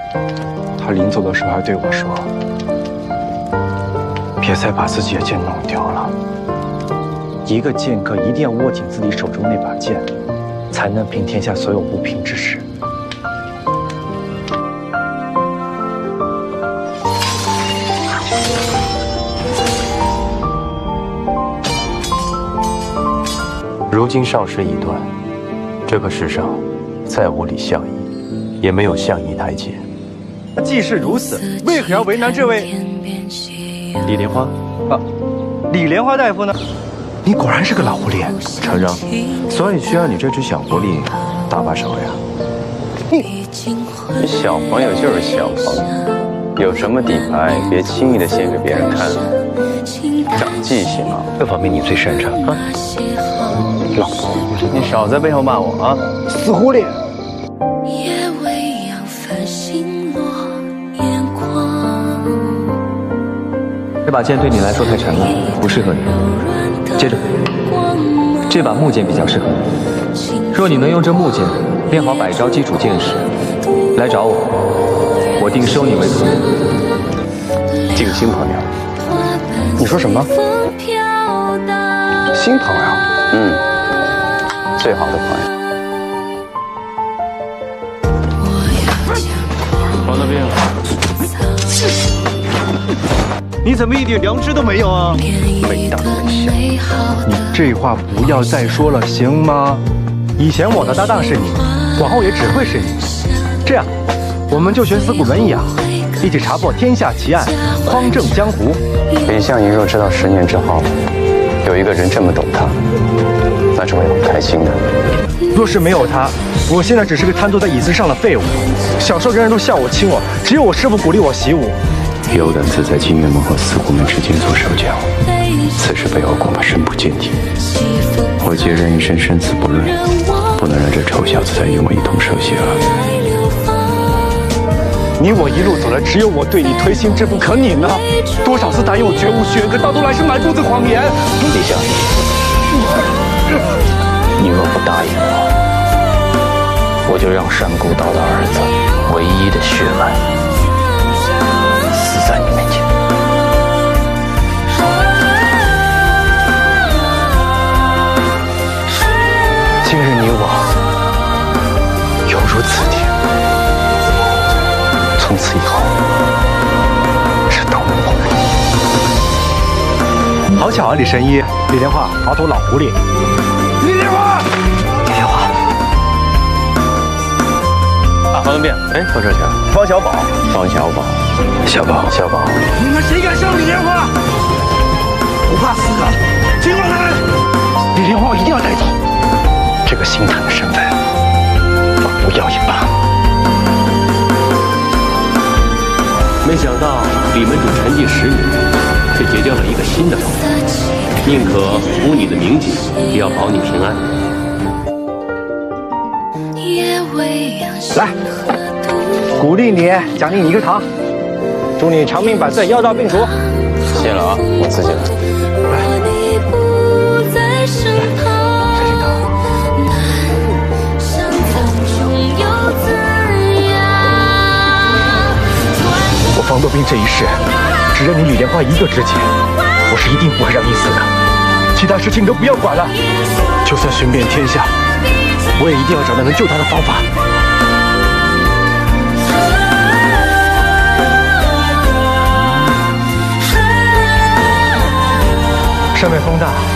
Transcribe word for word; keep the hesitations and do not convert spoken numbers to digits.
他临走的时候还对我说：“别再把自己的剑弄丢了。一个剑客一定要握紧自己手中那把剑，才能平天下所有不平之事。” 如今少师已断，这个世上再无李相夷，也没有相夷台阶。 既是如此，为何要为难这位李莲花？ 啊，李莲花大夫呢？你果然是个老狐狸， 程铮，所以需要你这只小狐狸搭把手呀。 你， 小朋友就是小朋友，有什么底牌别轻易的献给别人看，长记性啊。这方面你最擅长啊。 老婆，你少在背后骂我啊！ 死狐狸！ 这把剑对你来说太沉了，不适合你。接着，这把木剑比较适合你。若你能用这木剑练好百招基础剑式，来找我，我定收你为徒。 这个新朋友， 你说什么？新朋友？ 嗯。 最好的朋友，王大兵， 你怎么一点良知都没有啊？ 没大没小， 你这话不要再说了，行吗？以前我的搭档是你，往后也只会是你。这样，我们就学司古门一样，一起查破天下奇案，匡正江湖。 李相夷若知道十年之后有一个人这么懂他，那是会很开心的。 若是没有他，我现在只是个瘫坐在椅子上的废物。小时候人人都笑我轻我，只有我师父鼓励我习武。 有胆自在金岳门和四虎门之间做手脚，此事背后恐怕深不见底。我既人一生生死不论，不能让这臭小子再与我一同受邪了。 你我一路走来，只有我对你推心置腹，可你呢？多少次答应我绝无虚言，可到头来是满肚子谎言。 李相夷，你若不答应我，我就让山谷道的儿子唯一的血脉死在你面前。 今日你我犹如此地，从此以后是同门同路。好巧啊，李神医，李莲花，好头老狐狸。李莲花，李莲花。 啊，方便。哎，多少钱？ 方小宝， 方小宝，小宝，小宝。 你们谁敢伤李莲花？不怕死的，尽管来！李莲花我一定要带走。这个星探的身份，我不要也罢。 没想到李门主沉寂十年，却结交了一个新的朋友，宁可污你的名节，也要保你平安。 来，鼓励你，奖励你一个糖，祝你长命百岁，药到病除。 谢了啊，我自己来。我方洛宾这一世，只认你李莲花一个知己，我是一定不会让你死的。其他事情都不要管了，就算寻遍天下，我也一定要找到能救他的方法。上面风大，